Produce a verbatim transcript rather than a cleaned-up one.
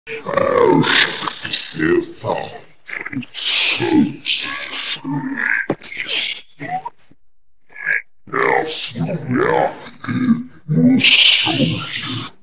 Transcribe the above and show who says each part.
Speaker 1: Cash if I chose Yes, yeah, it was so good.